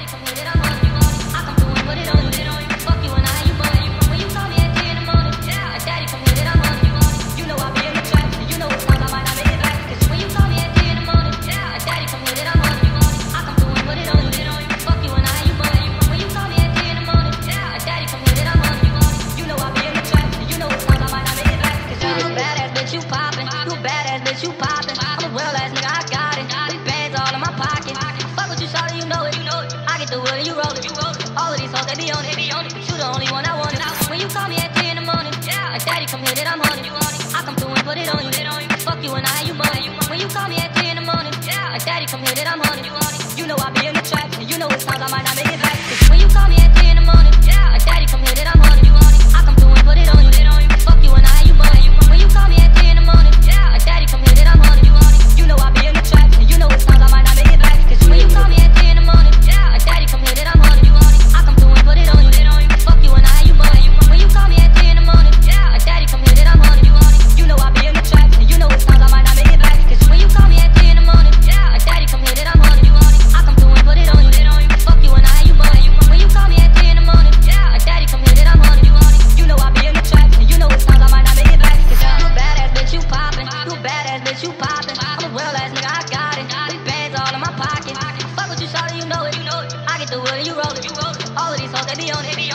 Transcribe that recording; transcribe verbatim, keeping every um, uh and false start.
come hit it, I'm on you. I come through and put it on you. Fuck you and I, you money. When you call me at three in the morning, yeah, daddy, come hit it, I'm on you. You know I be in the trap, you know it's time I might not make it back. Cause when you call me at three in the morning, yeah, daddy, come hit it, I'm on you. I come through and put it on you. Fuck you and I, you money. When you call me at three in the morning, yeah, daddy, come hit it, I'm on you. You know I be in the trap, you know it's time I might not make it back. Cause you a badass bitch, you poppin'. You a badass bitch, you poppin'. I'm a real ass nigga, I got it. Big bands all in my pocket. Fuck with you, shawty, you know it. I get the wood and you roll it. All of these hoes, they be on it. But you the only one I want it. When you call me at three in the morning, yeah, daddy, come hit it, I'm on it. I come through and put it on you. Fuck you and I, you money. When you call me at three in the morning, yeah, daddy, come hit it, I'm on it. You know I be in the trap, and you know it's times I might not make it back. Cause when you call me at three in the morning, yeah, daddy, come hit it, I'm on it. I come through and put it on you. Fuck you and I, you money. When you call me at three in the morning, yeah, daddy, come hit it, I'm on it. You know I be in the trap, and you know it's times I might not make it back. Cause when you call me at three in the morning, yeah, daddy, come hit it, I'm on it. I come through and put it on you. Fuck you and I, you money. When you call me at three in the morning, yeah, daddy, come hit it, I'm on it. You know I be in the trap, and you know it's times I might not make it back. Cause when you call me at three in the morning, yeah, daddy, come hit it, I'm on it. I come through and put it on you. Fuck you and I, you money. When you call me at three in the morning, yeah, daddy, come hit it, I'm on it. You know I be in the trap, and you know it's times I might not make it back. Cause you a badass bitch, you poppin'. You a badass bitch, you poppin'. I'm a real ass nigga, I got it. Big bands all in my pocket. Fuck with you, shawty, you know it. I get the wood and you roll it. All of these hoes, they be on it.